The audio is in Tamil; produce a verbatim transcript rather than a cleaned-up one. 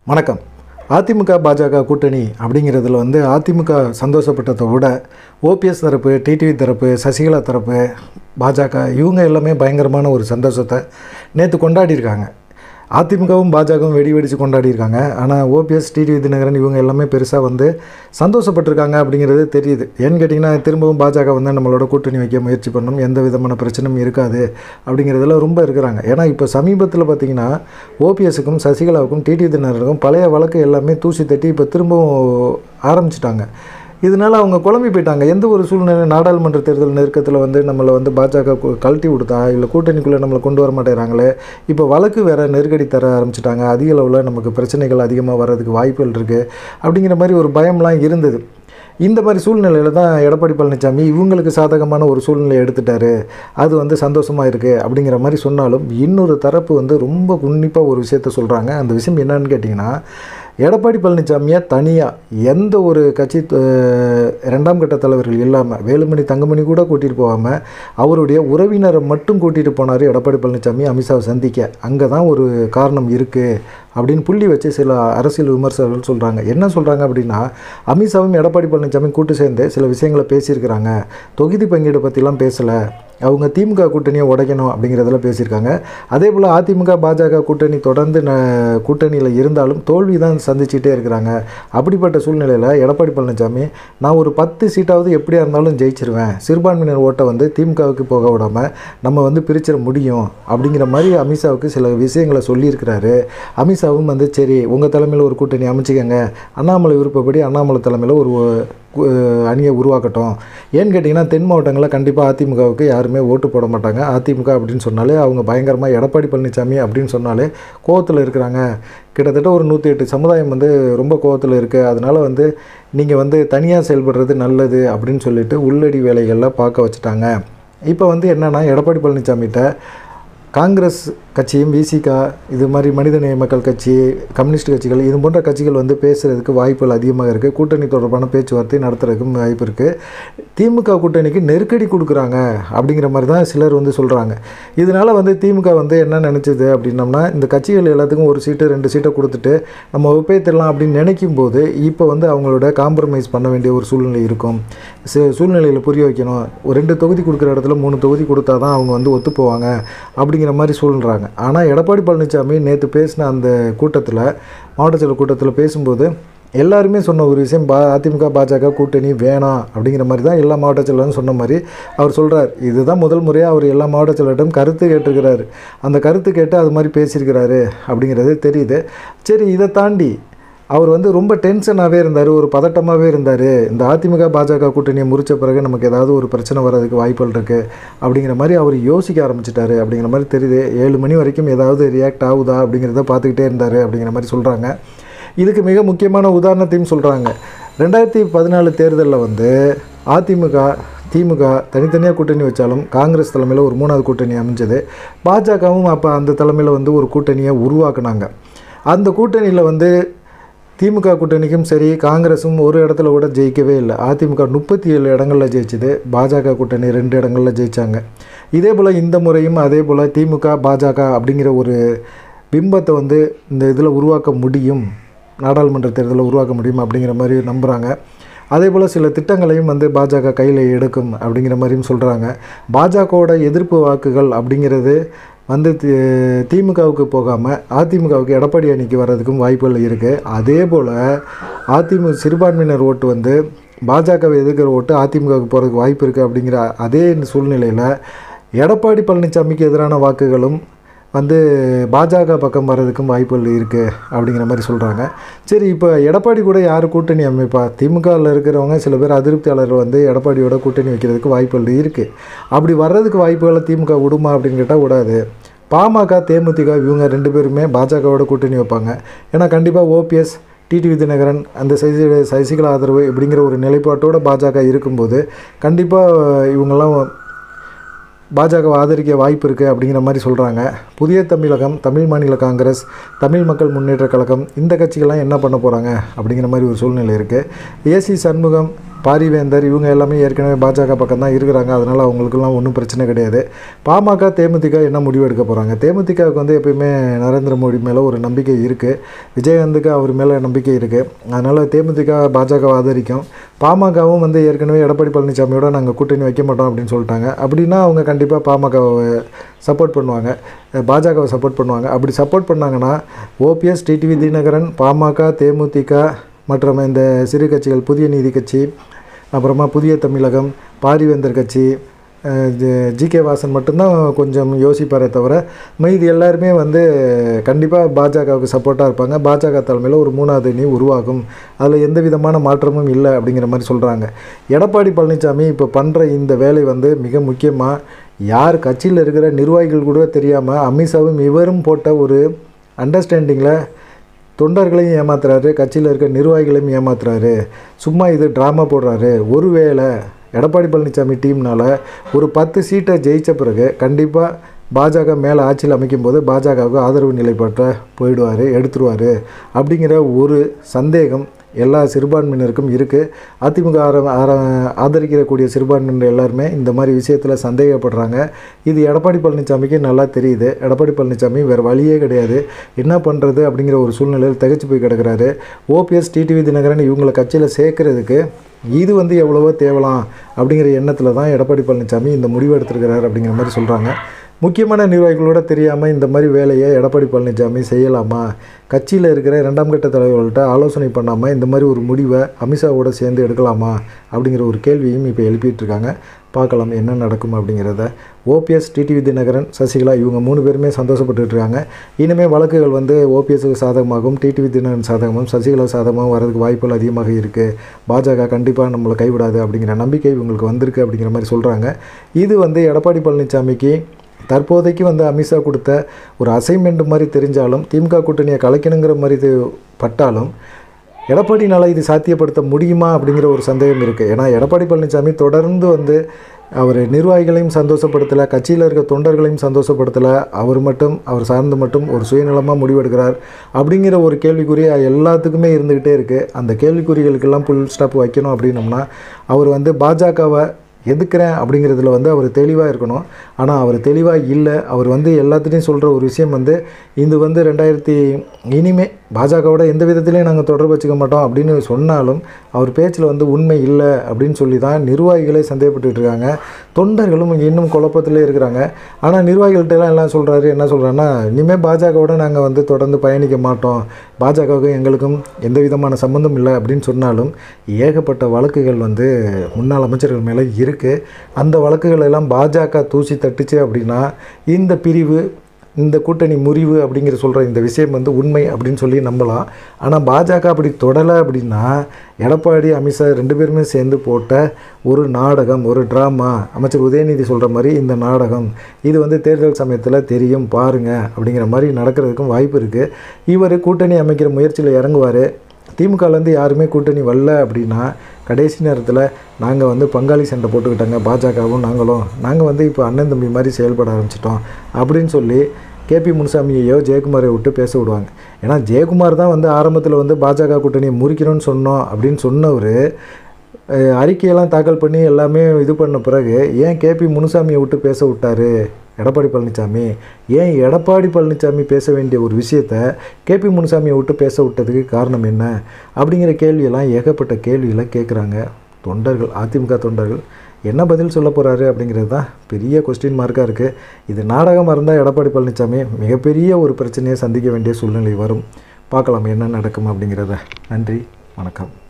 வணக்கம். அதிமுக பாஜக கூட்டணி அப்படிங்கிறதுல வந்து அதிமுக சந்தோஷப்பட்டதை விட ஓபிஎஸ் தரப்பு, டிடிவி தரப்பு, சசிகலா தரப்பு, பாஜக இவங்க எல்லாமே பயங்கரமான ஒரு சந்தோஷத்தை நேற்று கொண்டாடியிருக்காங்க. அதிமுகவும் பாஜகவும் வெடி வெடித்து கொண்டாடியிருக்காங்க. ஆனால் ஓபிஎஸ், டிடிவி தினகரன் இவங்க எல்லாமே பெருசாக வந்து சந்தோஷப்பட்டிருக்காங்க அப்படிங்கிறது தெரியுது. ஏன்னு கேட்டிங்கன்னா, திரும்பவும் பாஜக வந்து நம்மளோட கூட்டணி வைக்க முயற்சி பண்ணணும், எந்த விதமான பிரச்சனையும் இருக்காது அப்படிங்கிறதுல ரொம்ப இருக்கிறாங்க. ஏன்னா இப்போ சமீபத்தில் பார்த்திங்கன்னா ஓபிஎஸ்ஸுக்கும் சசிகலாவுக்கும் டிடிவி தினகரனுக்கும் பழைய வழக்கு எல்லாமே தூசி தட்டி இப்போ திரும்பவும் ஆரம்பிச்சிட்டாங்க. இதனால் அவங்க குழம்பி போயிட்டாங்க. எந்த ஒரு சூழ்நிலை நாடாளுமன்ற தேர்தல் நெருக்கத்தில் வந்து நம்மளை வந்து பாஜக கழட்டி கொடுத்தா இல்லை கூட்டணிக்குள்ளே நம்மளை கொண்டு வர மாட்டேங்கிறாங்களே, இப்போ வழக்கு வேறு நெருக்கடி தர ஆரம்பிச்சிட்டாங்க. அதிக அளவில் நமக்கு பிரச்சனைகள் அதிகமாக வர்றதுக்கு வாய்ப்புகள் இருக்குது அப்படிங்கிற மாதிரி ஒரு பயம்லாம் இருந்தது. இந்த மாதிரி சூழ்நிலையில் தான் எடப்பாடி பழனிசாமி இவங்களுக்கு சாதகமான ஒரு சூழ்நிலையை எடுத்துட்டாரு, அது வந்து சந்தோஷமாக இருக்குது அப்படிங்கிற மாதிரி சொன்னாலும், இன்னொரு தரப்பு வந்து ரொம்ப உன்னிப்பாக ஒரு விஷயத்த சொல்கிறாங்க. அந்த விஷயம் என்னன்னு கேட்டிங்கன்னா, எடப்பாடி பழனிசாமியை தனியாக எந்த ஒரு கட்சி ரெண்டாம் கட்ட தலைவர்கள் இல்லாமல், வேலுமணி தங்கமணி கூட கூட்டிகிட்டு போகாமல் அவருடைய உறவினரை மட்டும் கூட்டிகிட்டு போனார் எடப்பாடி பழனிசாமி அமித்ஷாவை சந்திக்க. அங்கே தான் ஒரு காரணம் இருக்குது அப்படின்னு புள்ளி வச்சு சில அரசியல் விமர்சகர்கள் சொல்கிறாங்க. என்ன சொல்கிறாங்க அப்படின்னா, அமித்ஷாவும் எடப்பாடி பழனிசாமி கூட்டு சேர்ந்து சில விஷயங்களை பேசியிருக்கிறாங்க. தொகுதி பங்கீடு பற்றிலாம் பேசலை, அவங்க திமுக கூட்டணியை உடைக்கணும் அப்படிங்கிறதெல்லாம் பேசியிருக்காங்க. அதே போல் அதிமுக பாஜக கூட்டணி தொடர்ந்து ந கூட்டணியில் இருந்தாலும் தோல்வி தான் சந்திச்சுட்டே இருக்கிறாங்க. அப்படிப்பட்ட சூழ்நிலையில் எடப்பாடி பழனிசாமி, நான் ஒரு பத்து சீட்டாவது எப்படியா இருந்தாலும் ஜெயிச்சிருவேன், சிறுபான்மையினர் ஓட்டை வந்து திமுகவுக்கு போக விடாமல் நம்ம வந்து பிரிச்சிட முடியும் அப்படிங்கிற மாதிரி அமித்ஷாவுக்கு சில விஷயங்களை சொல்லியிருக்கிறாரு. அமித்ஷாவும் வந்து சரி உங்கள் தலைமையில் ஒரு கூட்டணி அமைச்சிக்கங்க, அண்ணாமலை விருப்பப்படி அண்ணாமலை தலைமையில் ஒரு அணியை உருவாக்கட்டும். ஏன்னு கேட்டிங்கன்னா, தென் மாவட்டங்களில் கண்டிப்பாக அதிமுகவுக்கு யாருமே ஓட்டு போட மாட்டாங்க. அதிமுக அப்படின்னு சொன்னாலே அவங்க பயங்கரமாக எடப்பாடி பழனிசாமி அப்படின்னு சொன்னாலே கோவத்தில் இருக்கிறாங்க. கிட்டத்தட்ட ஒரு நூற்றி எட்டு சமுதாயம் வந்து ரொம்ப கோவத்தில் இருக்குது. அதனால் வந்து நீங்கள் வந்து தனியாக செயல்படுறது நல்லது அப்படின்னு சொல்லிட்டு உள்ளடி வேலைகள்லாம் பார்க்க வச்சுட்டாங்க. இப்போ வந்து என்னென்னா, எடப்பாடி பழனிசாமிகிட்ட காங்கிரஸ் கட்சியும், விசிகா, இது மாதிரி மனிதநேய மக்கள் கட்சி, கம்யூனிஸ்ட் கட்சிகள், இது போன்ற கட்சிகள் வந்து பேசுகிறதுக்கு வாய்ப்புகள் அதிகமாக இருக்குது. கூட்டணி தொடர்பான பேச்சுவார்த்தை நடத்துறதுக்கும் வாய்ப்பு இருக்குது. திமுக கூட்டணிக்கு நெருக்கடி கொடுக்குறாங்க அப்படிங்கிற மாதிரி தான் சிலர் வந்து சொல்கிறாங்க. இதனால் வந்து திமுக வந்து என்ன நினச்சிது அப்படின்னம்னா, இந்த கட்சிகள் எல்லாத்துக்கும் ஒரு சீட்டு ரெண்டு சீட்டை கொடுத்துட்டு நம்ம ஒப்பேத்திடலாம் அப்படின்னு நினைக்கும் போது இப்போ வந்து அவங்களோட காம்ப்ரமைஸ் பண்ண வேண்டிய ஒரு சூழ்நிலை இருக்கும். சூழ்நிலையில் புரிய வைக்கணும். ஒரு ரெண்டு தொகுதி கொடுக்குற இடத்துல மூணு தொகுதி கொடுத்தா தான் அவங்க வந்து ஒத்து போவாங்க அப்படிங்கிற மாதிரி சொல்கிறாங்க. ஆனால் எடப்பாடி பழனிசாமி நேற்று பேசின அந்த கூட்டத்தில், மாவட்ட செயலர் கூட்டத்தில் பேசும்போது எல்லாருமே சொன்ன ஒரு விஷயம், பா அதிமுக பாஜக கூட்டணி வேணாம் அப்படிங்கிற மாதிரி தான் எல்லா மாவட்ட செயலரும் சொன்ன மாதிரி அவர் சொல்கிறார். இதுதான் முதல் முறையாக அவர் எல்லா மாவட்ட செயலரிடம் கருத்து கேட்டிருக்கிறாரு. அந்த கருத்து கேட்டு அது மாதிரி பேசியிருக்கிறாரு அப்படிங்கிறது தெரியுது. சரி, இதை தாண்டி அவர் வந்து ரொம்ப டென்ஷனாகவே இருந்தார், ஒரு பதட்டமாகவே இருந்தார். இந்த அதிமுக பாஜக கூட்டணியை முறித்த பிறகு நமக்கு ஏதாவது ஒரு பிரச்சனை வர்றதுக்கு வாய்ப்புகள் இருக்குது அப்படிங்கிற மாதிரி அவர் யோசிக்க ஆரம்பிச்சிட்டாரு அப்படிங்கிற மாதிரி தெரியுது. ஏழு மணி வரைக்கும் ஏதாவது ரியாக்ட் ஆகுதா அப்படிங்கிறத பார்த்துக்கிட்டே இருந்தார் அப்படிங்கிற மாதிரி சொல்கிறாங்க. இதுக்கு மிக முக்கியமான உதாரணத்தையும் சொல்கிறாங்க. ரெண்டாயிரத்தி பதினாலு தேர்தலில் வந்து அதிமுக, திமுக தனித்தனியாக கூட்டணி வச்சாலும் காங்கிரஸ் தலைமையில் ஒரு மூணாவது கூட்டணி அமைஞ்சது. பாஜகவும் அப்போ அந்த தலைமையில் வந்து ஒரு கூட்டணியை உருவாக்குனாங்க. அந்த கூட்டணியில் வந்து திமுக கூட்டணிக்கும் சரி, காங்கிரஸும் ஒரு இடத்துல கூட ஜெயிக்கவே இல்லை. அதிமுக முப்பத்தி ஏழு இடங்களில் ஜெயிச்சுது, பாஜக கூட்டணி ரெண்டு இடங்களில் ஜெயித்தாங்க. இதே போல் இந்த முறையும் அதே போல் திமுக பாஜக அப்படிங்கிற ஒரு பிம்பத்தை வந்து இந்த இதில் உருவாக்க முடியும், நாடாளுமன்ற தேர்தலில் உருவாக்க முடியும் அப்படிங்கிற மாதிரி நம்புகிறாங்க. அதே போல் சில திட்டங்களையும் வந்து பாஜக கையில் எடுக்கும் அப்படிங்கிற மாதிரியும் சொல்கிறாங்க. பாஜகவோட எதிர்ப்பு வாக்குகள் அப்படிங்கிறது வந்து திமுகவுக்கு போகாமல் அதிமுகவுக்கு எடப்பாடி அணிக்கு வர்றதுக்கும் வாய்ப்புகள் இருக்குது. அதே போல் அதிமுக சிறுபான்மையினர் ஓட்டு வந்து பாஜகவை எதிர்க்கிற ஓட்டு அதிமுகவுக்கு போகிறதுக்கு வாய்ப்பு இருக்குது. அப்படிங்கிற அதே சூழ்நிலையில் எடப்பாடி பழனிசாமிக்கு எதிரான வாக்குகளும் வந்து பாஜக பக்கம் வர்றதுக்கும் வாய்ப்புகள் இருக்குது அப்படிங்கிற மாதிரி சொல்கிறாங்க. சரி, இப்போ எடப்பாடி கூட யார் கூட்டணி அமைப்பா? திமுகவில் இருக்கிறவங்க சில பேர் அதிருப்தியாளர்கள் வந்து எடப்பாடியோட கூட்டணி வைக்கிறதுக்கு வாய்ப்புகள் இருக்குது. அப்படி வர்றதுக்கு வாய்ப்புகளை திமுக விடுமா அப்படின்னு கேட்டால் விடாது. பாமக, தேமுதிக இவங்க ரெண்டு பேருமே பாஜகவோட கூட்டணி வைப்பாங்க. ஏன்னா கண்டிப்பாக ஓபிஎஸ், டிடிவி தினகரன், அந்த சசி சசிகலா ஆதரவு இப்படிங்கிற ஒரு நிலைப்பாட்டோடு பாஜக இருக்கும்போது கண்டிப்பாக இவங்கெல்லாம் பாஜகவை ஆதரிக்க வாய்ப்பு இருக்குது அப்படிங்கிற மாதிரி சொல்கிறாங்க. புதிய தமிழகம், தமிழ் மாநில காங்கிரஸ், தமிழ் மக்கள் முன்னேற்ற கழகம், இந்த கட்சிகள்லாம் என்ன பண்ண போகிறாங்க அப்படிங்கிற மாதிரி ஒரு சூழ்நிலை இருக்குது. ஏசி சண்முகம், பாரிவேந்தர் இவங்க எல்லாமே ஏற்கனவே பாஜக பக்கம் தான் இருக்கிறாங்க. அதனால் அவங்களுக்குலாம் ஒன்றும் பிரச்சனை கிடையாது. பாமக தேமுதிக என்ன முடிவு எடுக்க போகிறாங்க? தேமுதிகவுக்கு வந்து எப்பயுமே நரேந்திர மோடி மேலே ஒரு நம்பிக்கை இருக்குது, விஜயகாந்துக்கு அவர் மேலே நம்பிக்கை இருக்குது. அதனால் தேமுதிக பாஜக ஆதரிக்கும். பாமகவும் வந்து ஏற்கனவே எடப்பாடி பழனிசாமியோட நாங்கள் கூட்டணி வைக்க மாட்டோம் அப்படின்னு சொல்லிட்டாங்க. அப்படின்னா அவங்க கண்டிப்பாக பாமகவை சப்போர்ட் பண்ணுவாங்க, பாஜகவை சப்போர்ட் பண்ணுவாங்க. அப்படி சப்போர்ட் பண்ணாங்கன்னா ஓபிஎஸ், டிடிவி தினகரன், பாமக, தேமுதிக மற்றும் இந்த சிறு கட்சிகள் புதிய நீதி கட்சி, அப்புறமா புதிய தமிழகம், பாரிவேந்தர் கட்சி, ஜி கே வாசன் மட்டும்தான் கொஞ்சம் யோசிப்பாரே தவிர மீதி எல்லாருமே வந்து கண்டிப்பாக பாஜகவுக்கு சப்போர்ட்டாக இருப்பாங்க. பாஜக தலைமையில் ஒரு மூணாவது அணி உருவாகும், அதில் எந்த விதமான மாற்றமும் இல்லை அப்படிங்கிற மாதிரி சொல்கிறாங்க. எடப்பாடி பழனிசாமி இப்போ பண்ணுற இந்த வேலை வந்து மிக முக்கியமாக யார் கட்சியில் இருக்கிற நிர்வாகிகள் கூட தெரியாமல் அமித்ஷாவும் இவரும் போட்ட ஒரு அண்டர்ஸ்டாண்டிங்கில் தொண்டர்களையும் ஏமாத்துறாரு, கட்சியில் இருக்க நிர்வாகிகளையும் ஏமாத்துறாரு. சும்மா இது ட்ராமா போடுறாரு. ஒருவேளை எடப்பாடி பழனிசாமி டீம்னால் ஒரு பத்து சீட்டை ஜெயித்த பிறகு கண்டிப்பாக பாஜக மேலே ஆட்சியில் அமைக்கும்போது பாஜகவுக்கு ஆதரவு நிலைப்பாட்டை போயிடுவார், எடுத்துருவார் அப்படிங்கிற ஒரு சந்தேகம் எல்லா சிறுபான்மையினருக்கும் இருக்குது. அதிமுக ஆர ஆதரிக்கக்கூடிய சிறுபான்மையினர் எல்லாருமே இந்த மாதிரி விஷயத்தில் சந்தேகப்படுறாங்க. இது எடப்பாடி பழனிசாமிக்கு நல்லா தெரியுது. எடப்பாடி பழனிசாமி வேறு வழியே கிடையாது, என்ன பண்ணுறது அப்படிங்கிற ஒரு சூழ்நிலையில் திகைச்சு போய் கிடக்கிறாரு. ஓபிஎஸ், டிடிவி தினகரன் இவங்களை கட்சியில் சேர்க்கறதுக்கு இது வந்து எவ்வளவோ தேவலாம் அப்படிங்கிற எண்ணத்தில் தான் எடப்பாடி பழனிசாமி இந்த முடிவு எடுத்திருக்கிறார் அப்படிங்கிற மாதிரி சொல்கிறாங்க. முக்கியமான நிர்வாகிகளோட தெரியாமல் இந்த மாதிரி வேலையை எடப்பாடி பழனிசாமி செய்யலாமா? கட்சியில் இருக்கிற இரண்டாம் கட்ட தலைவர்கள்ட்ட ஆலோசனை பண்ணாமல் இந்த மாதிரி ஒரு முடிவை அமித்ஷாவோட சேர்ந்து எடுக்கலாமா அப்படிங்கிற ஒரு கேள்வியும் இப்போ எழுப்பிட்டுருக்காங்க. பார்க்கலாம் என்ன நடக்கும் அப்படிங்கிறத. ஓபிஎஸ், டிடிவி தினகரன், சசிகலா இவங்க மூணு பேருமே சந்தோஷப்பட்டுருக்காங்க. இனிமேல் வழக்குகள் வந்து ஓபிஎஸ்க்கு சாதகமாகவும் டிடிவி தினகரன் சாதகமாகவும் சசிகலா சாதகமாகவும் வரதுக்கு வாய்ப்புகள் அதிகமாக இருக்குது. பாஜக கண்டிப்பாக நம்மளை கைவிடாது அப்படிங்கிற நம்பிக்கை இவங்களுக்கு வந்திருக்கு அப்படிங்கிற மாதிரி சொல்கிறாங்க. இது வந்து எடப்பாடி பழனிசாமிக்கு தற்போதைக்கு வந்து அமித்ஷா கொடுத்த ஒரு அசைன்மெண்ட் மாதிரி தெரிஞ்சாலும், திமுக கூட்டணியை கலைக்கணுங்கிற மாதிரி பட்டாலும் எடப்பாடினால் இது சாத்தியப்படுத்த முடியுமா அப்படிங்கிற ஒரு சந்தேகம் இருக்குது. ஏன்னா எடப்பாடி பழனிசாமி தொடர்ந்து வந்து அவர் நிர்வாகிகளையும் சந்தோஷப்படுத்தலை, கட்சியில் இருக்க தொண்டர்களையும் சந்தோஷப்படுத்தலை, அவர் மட்டும் அவர் சார்ந்து மட்டும் ஒரு சுயநலமாக முடிவெடுக்கிறார் அப்படிங்கிற ஒரு கேள்விக்குறி எல்லாத்துக்குமே இருந்துக்கிட்டே இருக்குது. அந்த கேள்விக்குறிகளுக்கெல்லாம் புல் ஸ்டாப் வைக்கணும் அப்படின்னம்னா அவர் வந்து பாஜகவை எதுக்குறேன் அப்படிங்கிறதுல வந்து அவர் தெளிவாக இருக்கணும். ஆனால் அவர் தெளிவாக இல்லை. அவர் வந்து எல்லாத்துலேயும் சொல்கிற ஒரு விஷயம் வந்து இது வந்து ரெண்டாயிரத்தி இனிமே பாஜகவோட எந்த விதத்துலேயும் நாங்கள் தொடர்பு வச்சுக்க மாட்டோம் அப்படின்னு சொன்னாலும் அவர் பேச்சில் வந்து உண்மை இல்லை அப்படின்னு சொல்லி தான் நிர்வாகிகளே சந்தேகப்பட்டு இருக்காங்க. தொண்டர்களும் இன்னும் குழப்பத்திலே இருக்கிறாங்க. ஆனால் நிர்வாகிகள்கிட்டலாம் எல்லாம் சொல்கிறாரு, என்ன சொல்கிறாங்கன்னா, இனிமேல் பாஜகவோட நாங்கள் வந்து தொடர்ந்து பயணிக்க மாட்டோம், பாஜகவுக்கும் எங்களுக்கும் எந்த விதமான சம்மந்தம் இல்லை அப்படின்னு சொன்னாலும் ஏகப்பட்ட வழக்குகள் வந்து முன்னாள் அமைச்சர்கள் மேலே இருக்குது. அந்த வழக்குகள் எல்லாம் பாஜக தூசி தட்டுச்சு அப்படின்னா இந்த பிரிவு, இந்த கூட்டணி முறிவு அப்படிங்கிற சொல்கிற இந்த விஷயம் வந்து உண்மை அப்படின்னு சொல்லி நம்பலாம். ஆனால் பாஜக அப்படி தொடலை அப்படின்னா எடப்பாடி, அமித்ஷா ரெண்டு பேருமே சேர்ந்து போட்ட ஒரு நாடகம், ஒரு ட்ராமா, அமைச்சர் உதயநிதி சொல்கிற மாதிரி இந்த நாடகம் இது வந்து தேர்தல் சமயத்தில் தெரியும் பாருங்கள் அப்படிங்கிற மாதிரி நடக்கிறதுக்கும் வாய்ப்பு இருக்குது. இவர் கூட்டணி அமைக்கிற முயற்சியில் இறங்குவார். திமுகலேருந்து யாருமே கூட்டணி வரல அப்படின்னா கடைசி நேரத்தில் நாங்கள் வந்து பங்காளி சண்டை போட்டுக்கிட்டாங்க பாஜகவும் நாங்களும், நாங்கள் வந்து இப்போ அண்ணன் தம்பி மாதிரி செயல்பட ஆரம்பிச்சிட்டோம் அப்படின்னு சொல்லி கேபி முனுசாமியையோ ஜெயக்குமாரை விட்டு பேச விடுவாங்க. ஏன்னா ஜெயக்குமார் தான் வந்து ஆரம்பத்தில் வந்து பாஜக கூட்டணியை முறிக்கணும்னு சொன்னோம் அப்படின்னு சொன்னவர் அறிக்கையெல்லாம் தாக்கல் பண்ணி எல்லாமே இது பண்ண பிறகு ஏன் கேபி முனுசாமியை விட்டு பேச விட்டார் எடப்பாடி பழனிசாமி? ஏன் எடப்பாடி பழனிசாமி பேச வேண்டிய ஒரு விஷயத்தை கேபி முனுசாமியை விட்டு பேச விட்டதுக்கு காரணம் என்ன அப்படிங்கிற கேள்வியெல்லாம் ஏகப்பட்ட கேள்விகளை கேட்குறாங்க தொண்டர்கள். அதிமுக தொண்டர்கள் என்ன பதில் சொல்ல போகிறாரு அப்படிங்கிறது தான் பெரிய கொஸ்டின் மார்க்காக இருக்குது. இது நாடகமாக இருந்தால் எடப்பாடி பழனிசாமி மிகப்பெரிய ஒரு பிரச்சனையை சந்திக்க வேண்டிய சூழ்நிலை வரும். பார்க்கலாம் என்ன நடக்கும் அப்படிங்கிறத. நன்றி, வணக்கம்.